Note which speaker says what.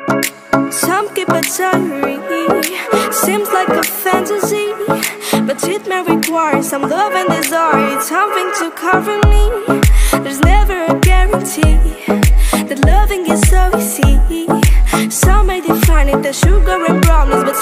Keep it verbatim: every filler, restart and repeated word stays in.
Speaker 1: Some keep it diary, seems like a fantasy, but it may require some love and desire, something to cover me. There's never a guarantee that loving is so easy. Some may define it as sugar and brownies, but